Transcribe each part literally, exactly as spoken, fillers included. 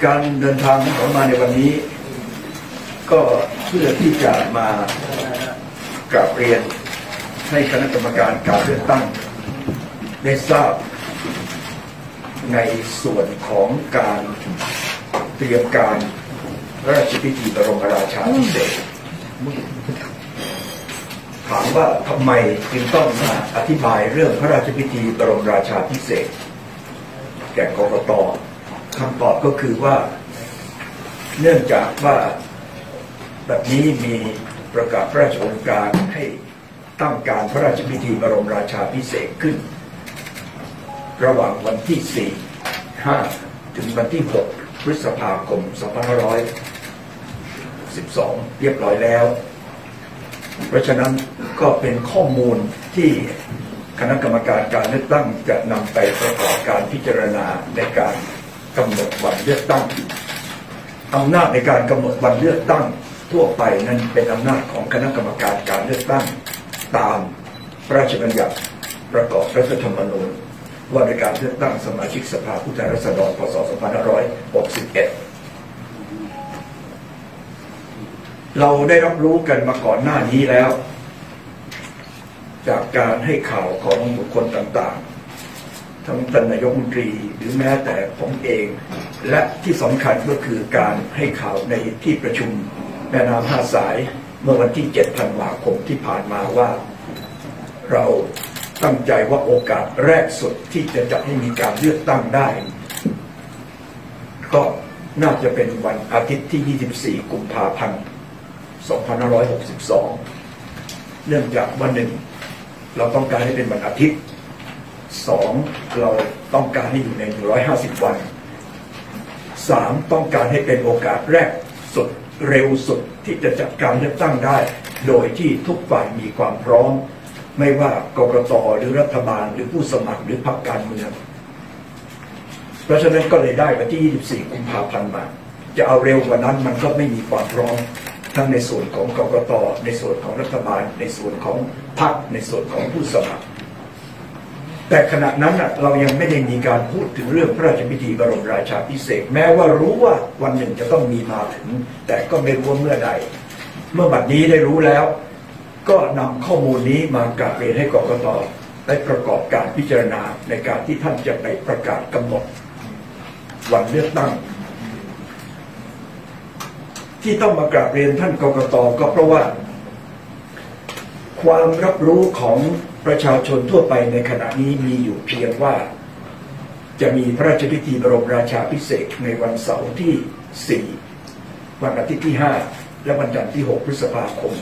การเดินทางของมาในวันนี้ก็เพื่อที่จะมากราบเรียนให้คณะกรรมการการเลือกตั้งได้ทราบในส่วนของการเตรียมการพระราชพิธีบรมราชาภิเษกถามว่าทำไมจึงต้องมาอธิบายเรื่องพระราชพิธีบรมราชาภิเษกแก่กกต.คำตอบก็คือว่าเนื่องจากว่าแบบนี้มีประกาศพระราชโองการให้ตั้งการพระราชพิธีบรมราชาภิเษกขึ้นระหว่างวันที่ สี่ ห้า ถึงวันที่ หก พฤษภาคม สองพันห้าร้อยหกสิบสอง เรียบร้อยแล้วเพราะฉะนั้นก็เป็นข้อมูลที่คณะกรรมการการเลือกตั้งจะนำไปประกอบการพิจารณาในการกำหนดวันเลือกตั้งอำนาจในการกำหนดวันเลือกตั้งทั่วไปนั้นเป็นอำนาจของคณะกรรมการการเลือกตั้งตามพระราชบัญญัติประกอบรัฐธรรมนูญว่าด้วยการเลือกตั้งสมาชิกสภาผู้แทนราษฎรพ.ศ. สองพันห้าร้อยหกสิบเอ็ดเราได้รับรู้กันมาก่อนหน้านี้แล้วจากการให้ข่าวของบุคคลต่างๆทั้งท่านนายกรัฐมนตรีหรือแม้แต่ผมเองและที่สำคัญก็คือการให้ข่าวในที่ประชุมแม่น้ำห้าสายเมื่อวันที่ เจ็ด ธันวาคมที่ผ่านมาว่าเราตั้งใจว่าโอกาสแรกสุดที่จะจัดให้มีการเลือกตั้งได้ก็น่าจะเป็นวันอาทิตย์ที่ ยี่สิบสี่ กุมภาพันธ์ สองพันห้าร้อยหกสิบสอง เนื่องจากวันหนึ่งเราต้องการให้เป็นวันอาทิตย์สองเราต้องการให้อยู่ในหนึ่งร้อยห้าสิบวันสามต้องการให้เป็นโอกาสแรกสุดเร็วสุดที่จะจัดการเลือกตั้งได้โดยที่ทุกฝ่ายมีความพร้อมไม่ว่ากกต.หรือรัฐบาลหรือผู้สมัครหรือพรรคการเมืองเพราะฉะนั้นก็เลยได้วันที่ ยี่สิบสี่ กุมภาพันธ์มาจะเอาเร็วกว่านั้นมันก็ไม่มีความพร้อมทั้งในส่วนของกกต.ในส่วนของรัฐบาลในส่วนของพรรคในส่วนของผู้สมัครแต่ขณะนั้นเรายังไม่ได้มีการพูดถึงเรื่องพระราชพิธีบรมราชาภิเษกแม้ว่ารู้ว่าวันหนึ่งจะต้องมีมาถึงแต่ก็ไม่รู้ว่าเมื่อใดเมื่อบัดนี้ได้รู้แล้วก็นำข้อมูลนี้มากราบเรียนให้กกต.ได้ประกอบการพิจารณาในการที่ท่านจะไปประกาศกำหนดวันเลือกตั้งที่ต้องมากราบเรียนท่านกกต.ก็เพราะว่าความรับรู้ของประชาชนทั่วไปในขณะนี้มีอยู่เพียงว่าจะมีพระราชพิธีบรมราชาภิเษกในวันเสาร์ที่ สี่ วันอาทิตย์ที่ ห้า และวันจันทร์ที่ หก พฤษภาคม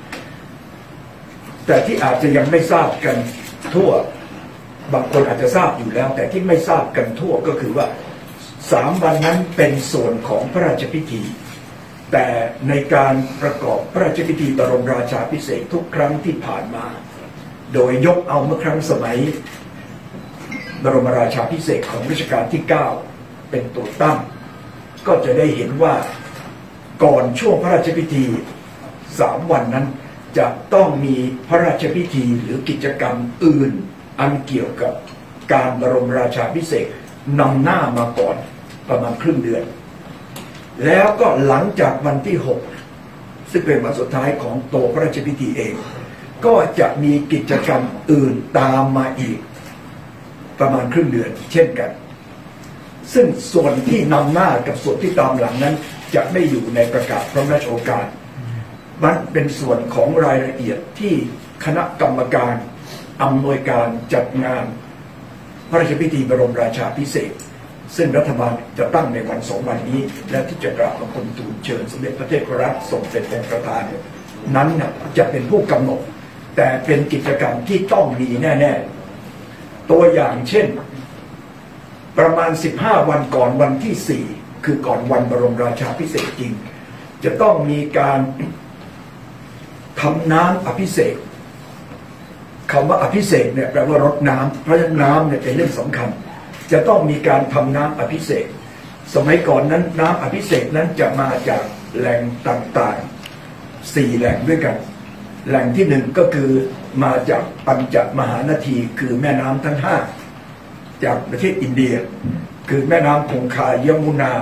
แต่ที่อาจจะยังไม่ทราบกันทั่วบางคนอาจจะทราบอยู่แล้วแต่ที่ไม่ทราบกันทั่วก็คือว่าสามวันนั้นเป็นส่วนของพระราชพิธีแต่ในการประกอบพระราชพิธีบรมราชาภิเษกทุกครั้งที่ผ่านมาโดยยกเอาเมื่อครั้งสมัยบรมราชาภิเษกของรัชกาลที่ เก้าเป็นตัวตั้งก็จะได้เห็นว่าก่อนช่วงพระราชพิธีสามวันนั้นจะต้องมีพระราชพิธีหรือกิจกรรมอื่นอันเกี่ยวกับการบรมราชาภิเษกนำหน้ามาก่อนประมาณครึ่งเดือนแล้วก็หลังจากวันที่ หกซึ่งเป็นวันสุดท้ายของตัวพระราชพิธีเองก็จะมีกิจกรรมอื่นตามมาอีกประมาณครึ่งเดือนเช่นกันซึ่งส่วนที่นำหน้ากับส่วนที่ตามหลังนั้นจะไม่อยู่ในประกาศพระราชโองการมันเป็นส่วนของรายละเอียดที่คณะกรรมการอำนวยการจัดงานพระราชพิธีบรมราชาภิเษกซึ่งรัฐบาลจะตั้งในวันสองวันนี้และที่จะกราบบังคมทูลเชิญสมเด็จพระเทพรัตน์ทรงเป็นองค์ประธานนั้นจะเป็นผู้กำหนดแต่เป็นกิจกรรมที่ต้องมีแน่ๆตัวอย่างเช่นประมาณสิบห้าวันก่อนวันที่ สี่คือก่อนวันบรมราชาภิเษกจริงจะต้องมีการทำน้ำอภิเษกคำว่าอภิเษกเนี่ยแปลว่ารดน้ำเพราะฉะนั้นน้ำเนี่ยเป็นเรื่องสำคัญจะต้องมีการทำน้ำอภิเษกสมัยก่อนนั้นน้ำอภิเษกนั้นจะมาจากแหล่งต่างๆสี่แหล่งด้วยกันแหล่งที่หนึ่งก็คือมาจากปัญจมหานาทีคือแม่น้ำทั้งห้าจากประเทศอินเดียคือแม่น้ำคงคายมุนา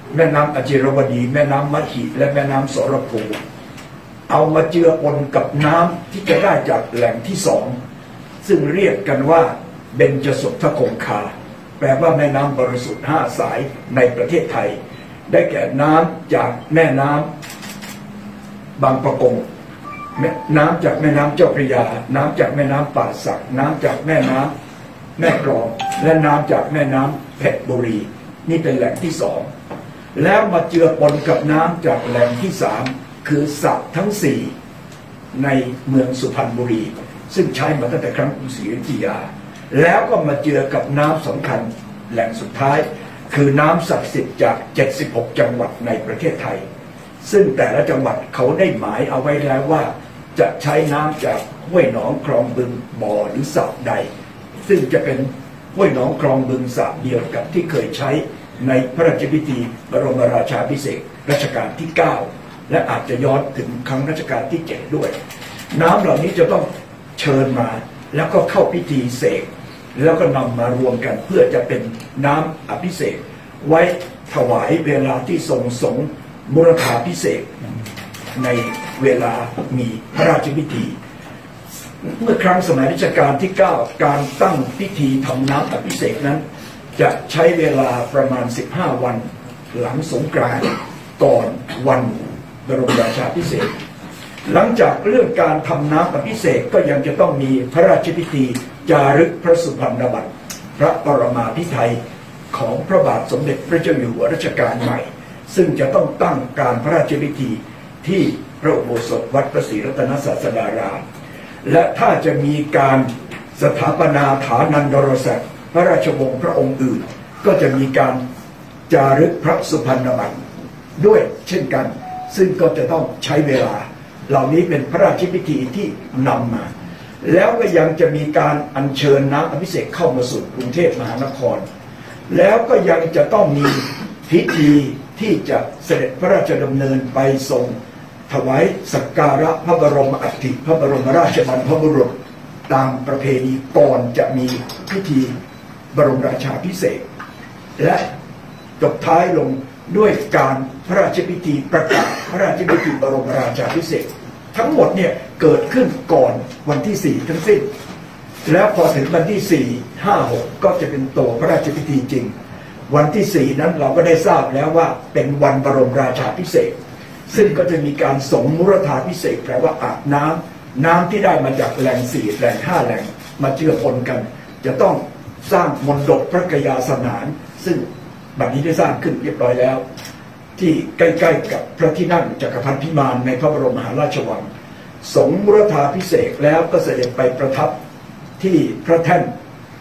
แม่น้ำอจิรวดีแม่น้ำมหิและแม่น้ำสรภูเอามาเจือปนกับน้ำที่จะได้จากแหล่งที่สองซึ่งเรียกกันว่าเบญจสุทธคงคาแปลว่าแม่น้ำบริสุทธิ์ห้าสายในประเทศไทยได้แก่น้ำจากแม่น้ำบางปะกงน้ำจากแม่น้ำเจ้าพระยาน้ำจากแม่น้ำป่าสักน้ำจากแม่น้ำแม่กลองและน้ำจากแม่น้ำเพชรบุรีนี่เป็นแหล่งที่สองแล้วมาเจือปนกับน้ำจากแหล่งที่สามคือสระทั้งสี่ในเมืองสุพรรณบุรีซึ่งใช้มาตั้งแต่ครั้งกรุงศรีอยุธยาแล้วก็มาเจือกับน้ำสำคัญแหล่งสุดท้ายคือน้ำศักดิ์สิทธิ์จากเจ็ดสิบหกจังหวัดในประเทศไทยซึ่งแต่ละจังหวัดเขาได้หมายเอาไว้แล้วว่าจะใช้น้ำจากห้วยหนองคลองบึงบ่อหรือสระใดซึ่งจะเป็นห้วยหนองคลองบึงสระเดียวกับที่เคยใช้ในพระราชพิธีบรมราชาภิเษกรัชกาลที่เก้าและอาจจะย้อนถึงครั้งรัชกาลที่เจ็ดด้วยน้ำเหล่านี้จะต้องเชิญมาแล้วก็เข้าพิธีเสกแล้วก็นำมารวมกันเพื่อจะเป็นน้ำอภิเษกไว้ถวายเวลาที่ทรงสงฆ์มุรธาภิเษกในเวลามีพระราชพิธีเมื่อครั้งสมัยรัชกาลที่เก้าการตั้งพิธีทำน้ำอภิเษกนั้นจะใช้เวลาประมาณสิบห้าวันหลังสงกรานต์ก่อนวันบรมราชาภิเษกหลังจากเรื่องการทำน้ำอภิเษกก็ยังจะต้องมีพระราชพิธีจารึกพระสุพรรณบัตรพระปรมาภิไธยของพระบาทสมเด็จพระเจ้าอยู่หัวรัชกาลใหม่ซึ่งจะต้องตั้งการพระราชพิธีที่พระอุโบสถวัดพระศรีรัตนศาสดารามและถ้าจะมีการสถาปนาฐานันดรศักดิ์พระราชวงศ์พระองค์อื่นก็จะมีการจารึกพระสุพรรณบัตรด้วยเช่นกันซึ่งก็จะต้องใช้เวลาเหล่านี้เป็นพระราชพิธีที่นำมาแล้วก็ยังจะมีการอัญเชิญน้ำอภิเษกเข้ามาสู่กรุงเทพมหานครแล้วก็ยังจะต้องมีพิธีที่จะเสด็จพระราชดำเนินไปทรงถวายสักการะพระบรมอัฐิพระบรมราชบรรพบุรุษตามประเพณีก่อนจะมีพิธีบรมราชาภิเษกและจบท้ายลงด้วยการพระราชพิธีประกาศพระราชพิธีบรมราชาภิเษกทั้งหมดเนี่ยเกิดขึ้นก่อนวันที่สี่ทั้งสิ้นแล้วพอถึงวันที่สี่ ห้า หกก็จะเป็นตัวพระราชพิธีจริงวันที่สี่นั้นเราก็ได้ทราบแล้วว่าเป็นวันบรมราชาภิเษกซึ่งก็จะมีการสงฆ์มุรธาภิเษกแปลว่าอาบน้ำน้ำที่ได้มาจากแหล่งสี่แหล่งห้าแหล่งมาเจือปนกันจะต้องสร้างมณฑปพระกยาสนานซึ่งบัดนี้ได้สร้างขึ้นเรียบร้อยแล้วที่ใกล้ๆกับพระที่นั่งจักรพรรดิพิมานในพระบรมมหาราชวังสงฆ์มุรธาภิเษกแล้วก็เสด็จไปประทับที่พระแท่น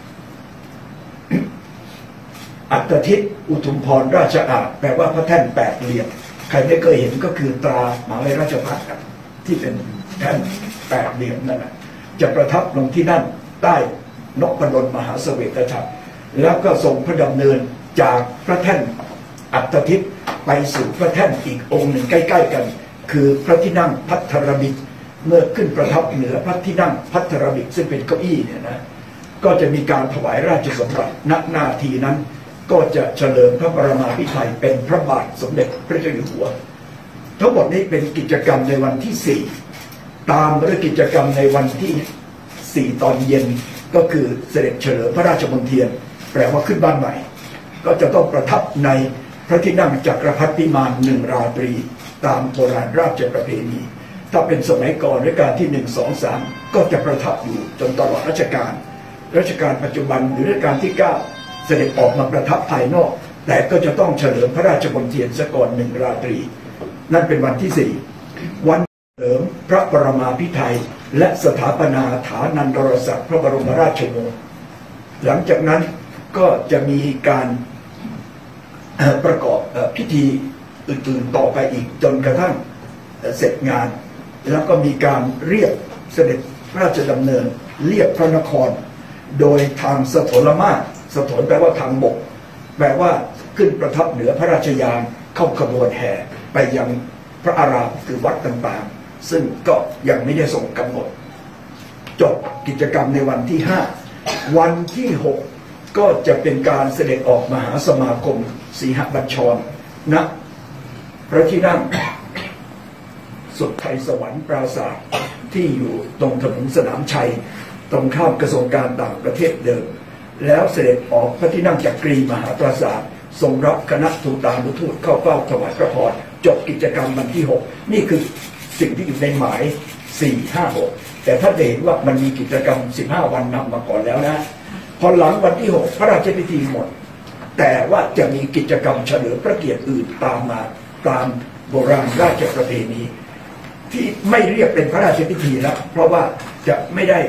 อัตทิตอุทุมพรราชอาณแปลว่าพระแท่นแปดเหลี่ยมใครไม่เคยเห็นก็คือตรามหาวิทยาลัยราชภัฏที่เป็นแท่นแปดเหลี่ยมนั่นแหละจะประทับลงที่นั่นใต้นพดลมหาเสวตฉัตรแล้วก็ทรงพระดำเนินจากพระแท่นอัตทิตไปสู่พระแท่นอีกองค์หนึ่งใกล้ๆกันคือพระที่นั่งภัทรบิดเมื่อขึ้นประทับเหนือพระที่นั่งภัทรบิดซึ่งเป็นเก้าอี้เนี่ยนะก็จะมีการถวายราชสมบัติณหน้าที่นั้นก็จะเฉลิมพระบรมาภิไธยเป็นพระบาทสมเด็จพระเจ้าอยู่หัวทั้งหมดนี้เป็นกิจกรรมในวันที่สี่ตามด้วยกิจกรรมในวันที่สี่ตอนเย็นก็คือเสด็จเฉลิมพระราชมณฑีแปลว่าขึ้นบ้านใหม่ก็จะต้องประทับในพระที่นั่งจักรพรรดิพิมานหนึ่งราตรีตามโบราณราชประเพณีถ้าเป็นสมัยก่อนรัชกาลที่หนึ่ง สอง สามก็จะประทับอยู่จนตลอดรัชกาลรัชกาลปัจจุบันหรือรัชกาลที่เก้าเสด็จออกมาประทับภายนอกแต่ก็จะต้องเฉลิมพระราชมณฑีซะก่อนหนึ่งราตรีนั่นเป็นวันที่สี่วันเฉลิมพระปรมาภิไธยและสถาปนาฐานันดรศักดิ์พระบรมราชวงศ์หลังจากนั้นก็จะมีการประกอบพิธีอื่นๆต่อไปอีกจนกระทั่งเสร็จงานแล้วก็มีการเรียกเสด็จพระราชดำเนินเรียบพระนครโดยทางสถลมาศสถลแปลว่าทางบกแปลว่าขึ้นประทับเหนือพระราชยานเข้าขบวนแห่ไปยังพระอารามคือวัดต่างๆซึ่งก็ยังไม่ได้ส่งกำหนดจบกิจกรรมในวันที่ห้าวันที่หกก็จะเป็นการเสด็จออกมหาสมาคมสีหบัญชรณพระที่นั่งสุดไทยสวรรค์ปราสาทที่อยู่ตรงถนนสนามชัยตรงข้ามกระทรวงการต่างประเทศเดิมแล้วเสด็จออกพระที่นั่งจักรีมหาปราสาททรงรับคณะทูตานุทูตเข้าเฝ้าถวายพระพรจบกิจกรรมวันที่หกนี่คือสิ่งที่อยู่ในหมายสี่ ห้า หกแต่ถ้าเห็นว่ามันมีกิจกรรมสิบห้าวันนำมาก่อนแล้วนะพอหลังวันที่หกพระราชพิธีหมดแต่ว่าจะมีกิจกรรมเฉลิมพระเกียรติอื่นตามมาตามโบราณราชประเพณีที่ไม่เรียกเป็นพระราชพิธีแล้วเพราะว่าจะไม่ได้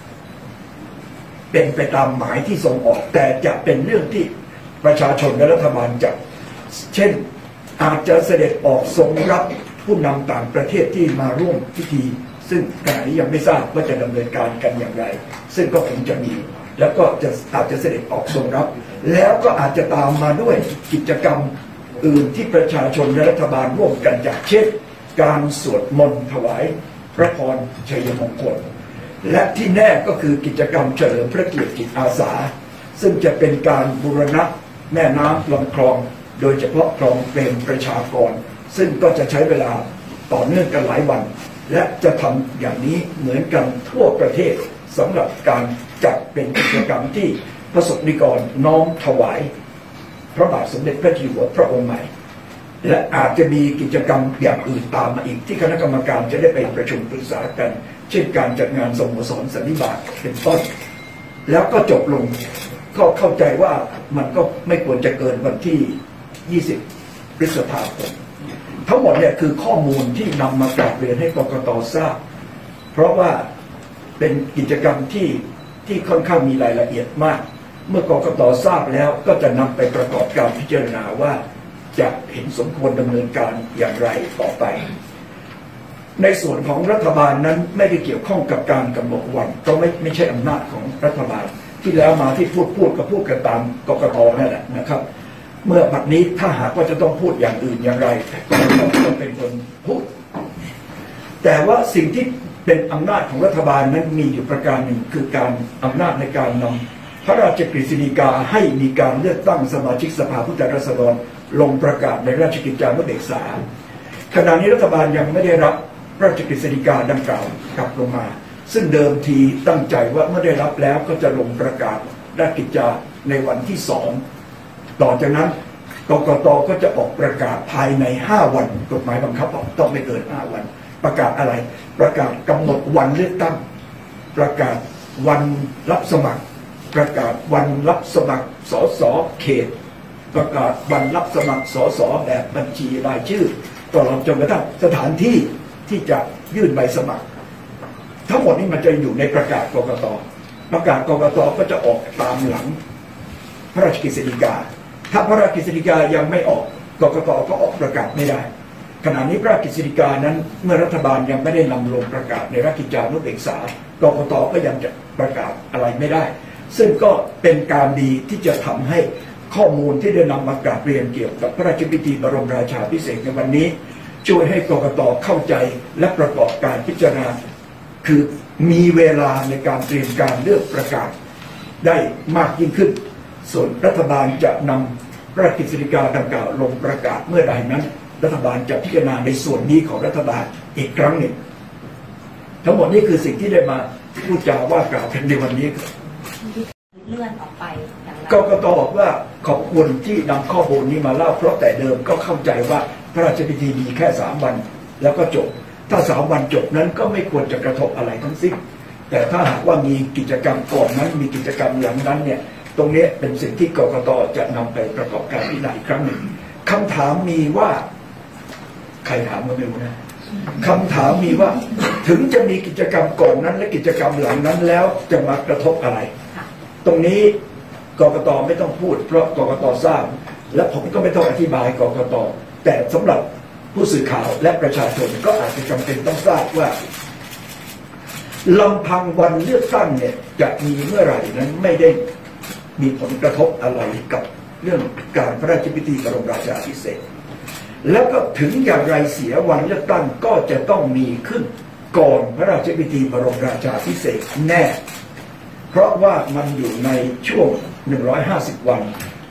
เป็นไปตามหมายที่ทรงออกแต่จะเป็นเรื่องที่ประชาชนและรัฐบาลจัดเช่นอาจจะเสด็จออกทรงรับผู้นำต่างประเทศที่มาร่วมพิธีซึ่งขณะนี้ยังไม่ทราบว่าจะดำเนินการกันอย่างไรซึ่งก็คงจะมีแล้วก็จะอาจจะเสด็จออกทรงรับแล้วก็อาจจะตามมาด้วยกิจกรรมอื่นที่ประชาชนและรัฐบาลร่วมกันจัดเช่นการสวดมนต์ถวายพระพรชัยมงคลและที่แน่ก็คือกิจกรรมเฉลิมพระเกียรติจิตอาสาซึ่งจะเป็นการบูรณะแม่น้ำลำคลองโดยเฉพาะคลองเปรมประชากรซึ่งก็จะใช้เวลาต่อเนื่องกันหลายวันและจะทำอย่างนี้เหมือนกันทั่วประเทศสำหรับการจัดเป็นกิจกรรมที่พระสงฆ์นิกรน้อมถวายพระบาทสมเด็จพระเจ้าอยู่หัวพระองค์ใหม่และอาจจะมีกิจกรรมอย่างอื่นตามมาอีกที่คณะกรรมการจะได้ไปประชุมปรึกษากันเช่นการจัดงานสโมสรสันนิบาตเป็นต้นแล้วก็จบลงก็เข้าใจว่ามันก็ไม่ควรจะเกินวันที่ยี่สิบพฤษภาคมทั้งหมดเนี่ยคือข้อมูลที่นำมากราบเรียนให้กกต.ทราบเพราะว่าเป็นกิจกรรมที่ที่ค่อนข้างมีรายละเอียดมากเมื่อกกต.ทราบแล้วก็จะนำไปประกอบการพิจารณาว่าจะเห็นสมควรดำเนินการอย่างไรต่อไปในส่วนของรัฐบาลนั้นไม่ได้เกี่ยวข้องกับการกำหนดวันเพราะไม่ไม่ใช่อำนาจของรัฐบาลที่แล้วมาที่พูดพูดก็พูดกันตามกกต.นั่นแหละนะครับเมื่อบัดนี้ถ้าหากว่าจะต้องพูดอย่างอื่นอย่างไรก็ต้องเป็นคนพูดแต่ว่าสิ่งที่เป็นอำนาจของรัฐบาลนั้นมีอยู่ประการหนึ่งคือการอำนาจในการนำพระราชกฤษฎีกาให้มีการเลือกตั้งสมาชิกสภาผู้แทนราษฎรลงประกาศในราชกิจจานุเบกษาขณะนี้รัฐบาลยังไม่ได้รับพระราชกฤษฎีกาดังกล่าวกลับลงมาซึ่งเดิมทีตั้งใจว่าเมื่อได้รับแล้วก็จะลงประกาศราชกิจจาในวันที่สองต่อจากนั้นกกต.ก็จะออกประกาศภายในห้าวันกฎหมายบังคับต้องไม่เกินห้าวันประกาศอะไรประกาศกำหนดวันเลือกตั้งประกาศวันรับสมัครประกาศวันรับสมัครสสเขตประกาศวันรับสมัครสสแบบบัญชีรายชื่อตลอดจนกระทั่งสถานที่ที่จะยื่นใบสมัครทั้งหมดนี้มันจะอยู่ในประกาศกกต.ประกาศกกต.ก็จะออกตามหลังพระราชกฤษฎีกาถ้าพระราชกฤษฎีกายังไม่ออกกกต.ก็ออกประกาศไม่ได้ขณะนี้พระราชกฤษฎีกานั้นเมื่อรัฐบาลยังไม่ได้นำลงประกาศในราชกิจจานุเบกษากกต.ก็ยังจะประกาศอะไรไม่ได้ซึ่งก็เป็นการดีที่จะทำให้ข้อมูลที่ได้นำมากราบเรียนเกี่ยวกับพระราชพิธีบรมราชาภิเษกในวันนี้ช่วยให้กกต.เข้าใจและประกอบการพิจารณาคือมีเวลาในการเตรียมการเลือกประกาศได้มากยิ่งขึ้นส่วนรัฐบาลจะนำพระราชกฤษฎีกาดังกล่าวลงประกาศเมื่อใดนั้นรัฐบาลจะพิจารณาในส่วนนี้ของรัฐบาลอีกครั้งหนึ่งทั้งหมดนี้คือสิ่งที่ได้มาพูดจาว่ากล่าวกันในวันนี้เลื่อนออกไปอย่างไรกกต.บอกว่าขอบคุณที่นำข้อมูลนี้มาเล่าเพราะแต่เดิมก็เข้าใจว่าพระราชพิธีมีแค่สามวันแล้วก็จบถ้าสามวันจบนั้นก็ไม่ควรจะกระทบอะไรทั้งสิ้นแต่ถ้าหากว่ามีกิจกรรมก่อนนั้นมีกิจกรรมหลังนั้นเนี่ยตรงนี้เป็นสิ่งที่กกต.จะนำไปประกอบการพิจารณาอีกครั้งหนึ่งคำถามมีว่าใครถามก็ไม่รู้นะคำถามมีว่าถึงจะมีกิจกรรมก่อนนั้นและกิจกรรมหลังนั้นแล้วจะมากระทบอะไรตรงนี้กกต.ไม่ต้องพูดเพราะกกต.ทราบและผมก็ไม่ต้องอธิบายกกต.แต่สำหรับผู้สื่อข่าวและประชาชนก็อาจจะจำเป็นต้องทราบว่าลำพังวันเลือกตั้งเนี่ยจะมีเมื่อไหร่นั้นไม่ได้มีผลกระทบอะไรกับเรื่องการพระราชพิธีบรมราชาภิเษกแล้วก็ถึงอย่างไรเสียวันเลือกตั้งก็จะต้องมีขึ้นก่อนพระราชพิธีบรมราชาภิเษกแน่เพราะว่ามันอยู่ในช่วงหนึ่งร้อยห้าสิบวัน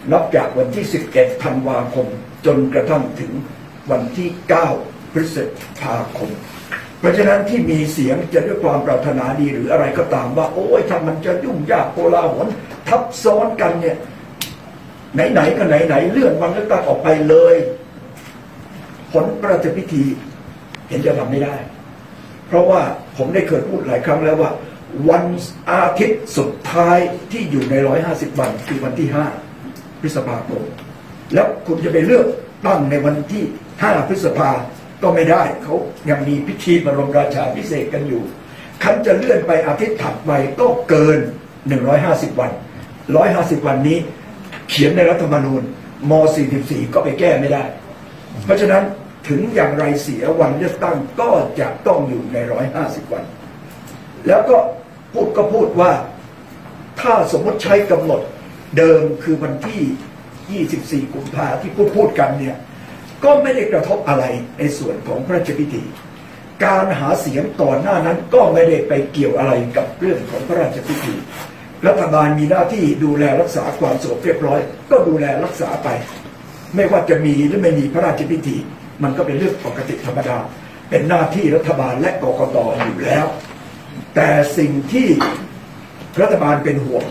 นับจากวันที่สิบเอ็ดธันวาคมจนกระทั่งถึงวันที่เก้าพฤษภาคมเพราะฉะนั้นที่มีเสียงจะด้วยความปรารถนาดีหรืออะไรก็ตามว่าโอ้ยถ้ามันจะยุ่งยากโกลาหลทับซ้อนกันเนี่ยไหนๆก็ไหนๆเลื่อนวันเลือกตั้งออกไปเลยผลพระราชพิธีเห็นจะทำไม่ได้เพราะว่าผมได้เคยพูดหลายครั้งแล้วว่าวันอาทิตย์สุดท้ายที่อยู่ในร้อยห้าสิบวันคือวันที่ห้าพฤษภาคมแล้วคุณจะไปเลือกตั้งในวันที่ห้าพฤษภาก็ไม่ได้เขายังมีพิธีบรมราชาภิเษกกันอยู่คันจะเลื่อนไปอาทิตย์ถัดไปก็เกินหนึ่งร้อยห้าสิบวันหนึ่งร้อยห้าสิบวันนี้เขียนในรัฐธรรมนูญม.สี่สิบสี่ก็ไปแก้ไม่ได้เพราะฉะนั้นถึงอย่างไรเสียวันเลือกตั้งก็จะต้องอยู่ในหนึ่งร้อยห้าสิบวันแล้วก็พูดก็พูดว่าถ้าสมมติใช้กำหนดเดิมคือวันที่ยี่สิบสี่กุมภาพันธ์ที่พูดพูดกันเนี่ยก็ไม่ได้กระทบอะไรในส่วนของพระราชพิธีการหาเสียงก่อนหน้านั้นก็ไม่ได้ไปเกี่ยวอะไรกับเรื่องของพระราชพิธีรัฐบาลมีหน้าที่ดูแลรักษาความสงบเรียบร้อยก็ดูแลรักษาไปไม่ว่าจะมีหรือไม่มีพระราชพิธีมันก็เป็นเรื่องปกติธรรมดาเป็นหน้าที่รัฐบาลและกกต.อยู่แล้วแต่สิ่งที่รัฐบาลเป็นห่วง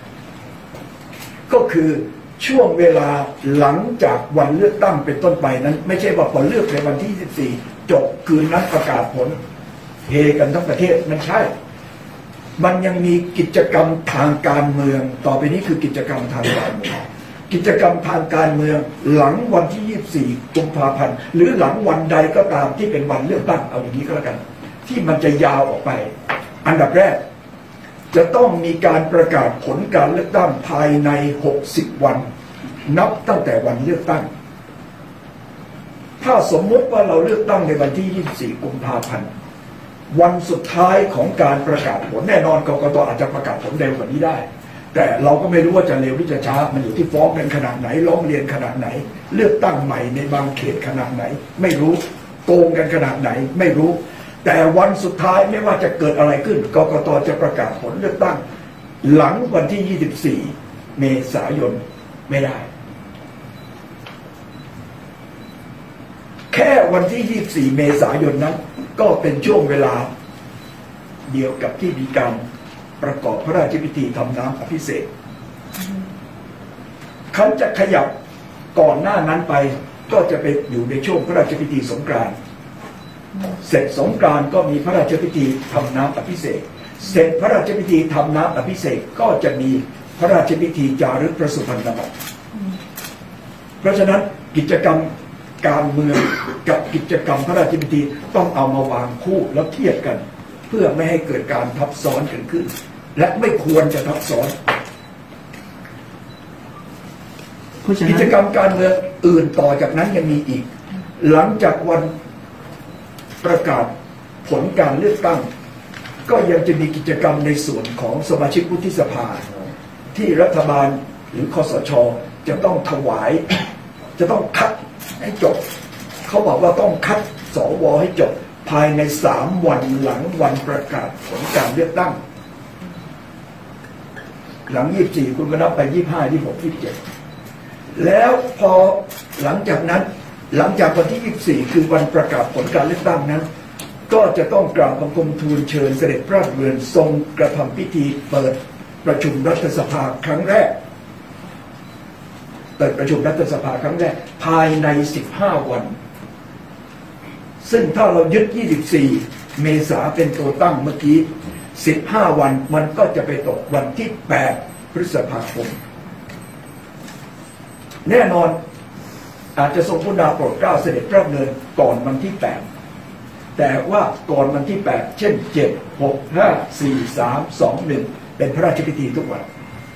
ก็คือช่วงเวลาหลังจากวันเลือกตั้งเป็นต้นไปนั้นไม่ใช่ว่าพอเลือกในวันที่ยี่สิบสี่จบคืนนั้นประกาศผลเฮกันทั้งประเทศมันใช่มันยังมีกิจกรรมทางการเมืองต่อไปนี้คือกิจกรรมทางการเมืองกิจกรรมทางการเมืองหลังวันที่ยี่สิบสี่กุมภาพันธ์หรือหลังวันใดก็ตามที่เป็นวันเลือกตั้งเอาอย่างนี้ก็แล้วกันที่มันจะยาวออกไปอันดับแรกจะต้องมีการประกาศผลการเลือกตั้งภายในหกสิบวันนับตั้งแต่วันเลือกตั้งถ้าสมมติว่าเราเลือกตั้งในวันที่ยี่สิบสี่กุมภาพันธ์วันสุดท้ายของการประกาศผลแน่นอนกกต.อาจจะประกาศผลเร็วกว่านี้ได้แต่เราก็ไม่รู้ว่าจะเร็วหรือจะช้ามันอยู่ที่ฟ้องกันขนาดไหนร้องเรียนขนาดไหนเลือกตั้งใหม่ในบางเขตขนาดไหนไม่รู้โกงกันขนาดไหนไม่รู้แต่วันสุดท้ายไม่ว่าจะเกิดอะไรขึ้นกกต.จะประกาศผลเลือกตั้งหลังวันที่ยี่สิบสี่เมษายนไม่ได้แค่วันที่ยี่สิบสี่เมษายนนั้นก็เป็นช่วงเวลาเดียวกับที่มีการประกอบพระราชพิธีทำน้ำอภิเษกคันจะขยับก่อนหน้านั้นไปก็จะไปอยู่ในช่วงพระราชพิธีสงกรานต์เสร็จสงกรานต์ก็มีพระราชพิธีทำน้ำอภิเษกเสร็จพระราชพิธีทำน้ำอภิเษกก็จะมีพระราชพิธีจารึกพระสุพรรณบัตรเพราะฉะนั้นกิจกรรมการเมืองกับกิจกรรมพระราชพิธีต้องเอามาวางคู่แล้วเทียบกันเพื่อไม่ให้เกิดการทับซ้อนกันขึ้นและไม่ควรจะทับซ้อนกิจกรรมการเมืองอื่นต่อจากนั้นยังมีอีกหลังจากวันประกาศผลการเลือกตั้งก็ยังจะมีกิจกรรมในส่วนของสมาชิกวุฒิสภาที่รัฐบาลหรือคสช.จะต้องถวายจะต้องคัดให้จบเขาบอกว่าต้องคัดสวให้จบภายในสามวันหลังวันประกาศผลการเลือกตั้งหลังยี่สิบสี่คุณก็นับไปยี่สิบห้า ยี่สิบหก ยี่สิบเจ็ดแล้วพอหลังจากนั้นหลังจากวันที่ยี่สิบสี่คือวันประกาศผลการเลือกตั้งนั้นก็จะต้องกราบบังคมทูลเชิญเสด็จพระราชดำเนินทรงกระทำพิธีเปิดประชุมรัฐสภาครั้งแรกเปิดประชุมรัฐสภาครั้งแรกภายในสิบห้าวันซึ่งถ้าเรายึดยี่สิบสี่เมษาเป็นตัวตั้งเมื่อกี้สิบห้าวันมันก็จะไปตกวันที่แปดพฤษภาคมแน่นอนอาจจะทรงพระดาโปรดเกล้าเสด็จพระดำเนินก่อนวันที่แปดแต่ว่าก่อนวันที่แปดเช่นเจ็ด หก ห้า สี่ สาม สอง หนึ่งเป็นพระราชพิธีทุกวัน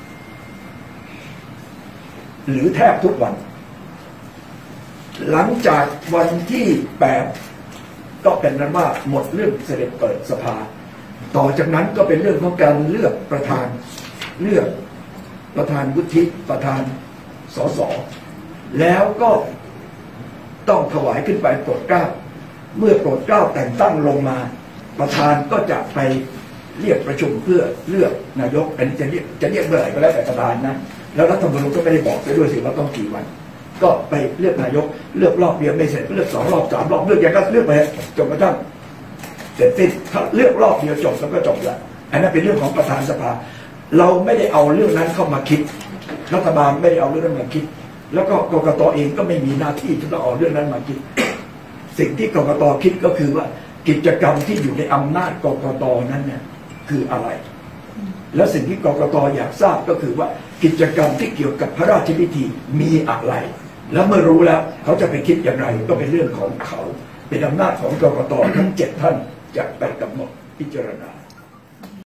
หรือแทบทุกวันหลังจากวันที่แปดก็เป็นนั้นว่าหมดเรื่องเสด็จเปิดสภาต่อจากนั้นก็เป็นเรื่องของการเลือกประธานเลือกประธานวุฒิประธานสสแล้วก็ต้องถวายขึ้นไปโปรดเกล้าเมื่อโปรดเกล้าแต่งตั้งลงมาประธานก็จะไปเรียกประชุมเพื่อเลือกนายกอันนี้จะเรียกจะเรียกเมื่อไหร่ก็แล้วแต่ประธานนะแล้วรัฐธรรมนูญก็ไม่ได้บอกด้วยสิว่าต้องกี่วันก็ไปเลือกนายกเลือกรอบเดียวไม่เสร็จเลือกสองรอบสามรอบเลือกอย่างก็เลือกไปจนกระทั่งเสร็จสิ้นถ้าเลือกรอบเดียวจบแล้วก็จบละอันนั้นเป็นเรื่องของประธานสภาเราไม่ได้เอาเรื่องนั้นเข้ามาคิดรัฐบาลไม่ได้เอาเรื่องนั้นมาคิดแล้วก็กกตเองก็ไม่มีหน้าที่ที่จะเอาเรื่องนั้นมาคิดสิ่งที่กกตคิดก็คือว่ากิจกรรมที่อยู่ในอำนาจกกตนั้นเนี่ยคืออะไรและสิ่งที่กกตอยากทราบก็คือว่ากิจกรรมที่เกี่ยวกับพระราชพิธีมีอะไรแล้วเมื่อรู้แล้วเขาจะไปคิดอย่างไรก็เป็นเรื่องของเขาเป็นอำนาจของกกตทั้งเจ็ดท่านจะไปกำหนดพิจารณา